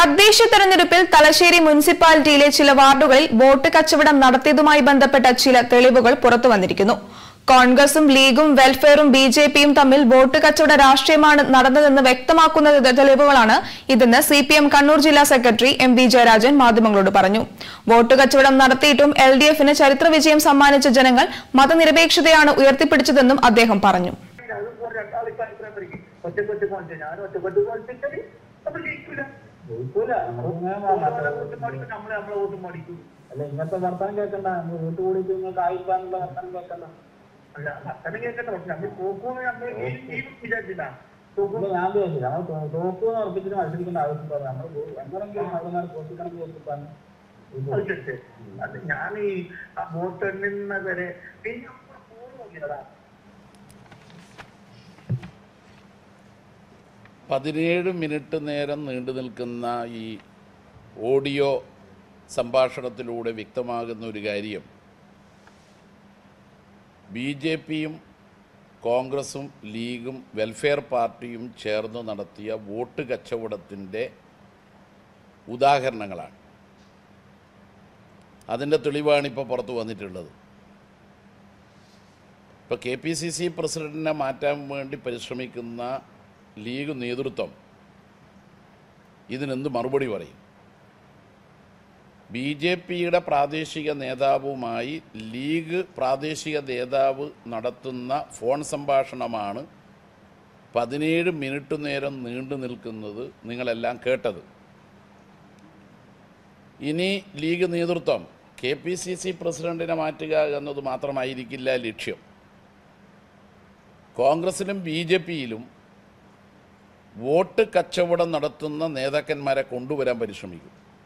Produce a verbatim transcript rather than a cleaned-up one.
തദ്ദേശ തെരഞ്ഞെടുപ്പിൽ തലശ്ശേരി മുനിസിപ്പാലിറ്റിയിലെ ചില വാർഡുകളിൽ വോട്ട് കച്ചവടം നടത്തിയതുമായി ബന്ധപ്പെട്ട ചില തെളിവുകൾ പുറത്തുവന്നിരിക്കുന്നു. കോൺഗ്രസും ലീഗും വെൽഫെയറും ബി ജെ പിയും തമ്മിൽ വോട്ട് കച്ചവട രാഷ്ട്രീയമാണ് നടന്നതെന്ന് വ്യക്തമാക്കുന്ന തെളിവുകളാണ് ഇതെന്ന് സി പി എം കണ്ണൂർ ജില്ലാ സെക്രട്ടറി എം വി ജയരാജൻ മാധ്യമങ്ങളോട് പറഞ്ഞു. വോട്ട് കച്ചവടം നടത്തിയിട്ടും എൽ ഡി എഫിന് ചരിത്ര വിജയം സമ്മാനിച്ച ജനങ്ങൾ മതനിരപേക്ഷതയാണ് ഉയർത്തിപ്പിടിച്ചതെന്നും അദ്ദേഹം പറഞ്ഞു. അല്ല ഇങ്ങനത്തെ വർത്തമാനം കേൾക്കണ്ട, നമ്മൾ വോട്ട് കൂടിയിട്ട് നിങ്ങൾക്ക് ആയിക്കാനുള്ള വർത്തമാനം കേൾക്കണ്ട. ഞാൻ വിചാരിച്ചില്ല നമ്മൾ തോക്കൂന്ന് ഉറപ്പിച്ചിട്ട് മത്സരിക്കേണ്ട ആവശ്യം പറയാം. നമ്മൾ എങ്ങനെങ്കിലും മതമാരെ തോൽപ്പിക്കണമെങ്കിൽ വെച്ചിട്ടാണ് ഞാൻ ഈ വോട്ടെണ്ണുന്നവരെ പതിനേഴ് മിനിറ്റ് നേരം നീണ്ടു നിൽക്കുന്ന ഈ ഓഡിയോ സംഭാഷണത്തിലൂടെ വ്യക്തമാകുന്ന ഒരു കാര്യം, ബി ജെ പിയും കോൺഗ്രസും ലീഗും വെൽഫെയർ പാർട്ടിയും ചേർന്ന് നടത്തിയ വോട്ട് കച്ചവടത്തിൻ്റെ ഉദാഹരണങ്ങളാണ്. അതിൻ്റെ തെളിവാണിപ്പോൾ പുറത്തു വന്നിട്ടുള്ളത്. ഇപ്പോൾ കെ പി സി സി പ്രസിഡന്റിനെ മാറ്റാൻ വേണ്ടി പരിശ്രമിക്കുന്ന ലീഗ് നേതൃത്വം ഇതിനെന്ത് മറുപടി പറയും? ബി ജെ പിയുടെ പ്രാദേശിക നേതാവുമായി ലീഗ് പ്രാദേശിക നേതാവ് നടത്തുന്ന ഫോൺ സംഭാഷണമാണ് പതിനേഴ് മിനിറ്റ് നേരം നീണ്ടു നിൽക്കുന്നത് നിങ്ങളെല്ലാം കേട്ടത്. ഇനി ലീഗ് നേതൃത്വം കെ പി സി സി പ്രസിഡന്റിനെ മാറ്റുക എന്നത് മാത്രമായിരിക്കില്ല ലക്ഷ്യം. കോൺഗ്രസിലും ബി ജെ പിയിലും വോട്ട് കച്ചവടം നടത്തുന്ന നേതാക്കന്മാരെ കൊണ്ടുവരാൻ പരിശ്രമിക്കും.